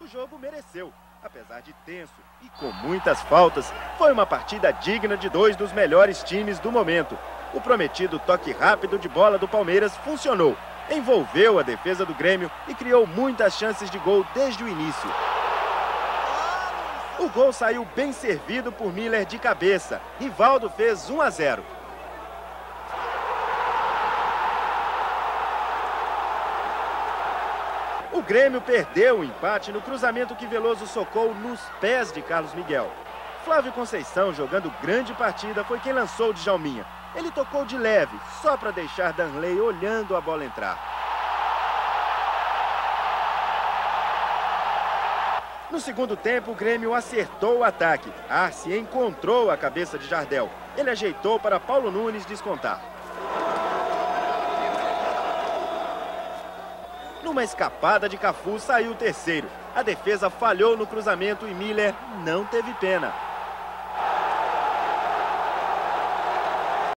jogo mereceu. Apesar de tenso e com muitas faltas, foi uma partida digna de dois dos melhores times do momento. O prometido toque rápido de bola do Palmeiras funcionou. Envolveu a defesa do Grêmio e criou muitas chances de gol desde o início. O gol saiu bem servido por Miller de cabeça. Rivaldo fez 1-0. O Grêmio perdeu o empate no cruzamento que Veloso socou nos pés de Carlos Miguel. Flávio Conceição, jogando grande partida, foi quem lançou o Djalminha. Ele tocou de leve, só para deixar Danley olhando a bola entrar. No segundo tempo, o Grêmio acertou o ataque. Arce encontrou a cabeça de Jardel. Ele ajeitou para Paulo Nunes descontar. Numa escapada de Cafu, saiu o terceiro. A defesa falhou no cruzamento e Miller não teve pena.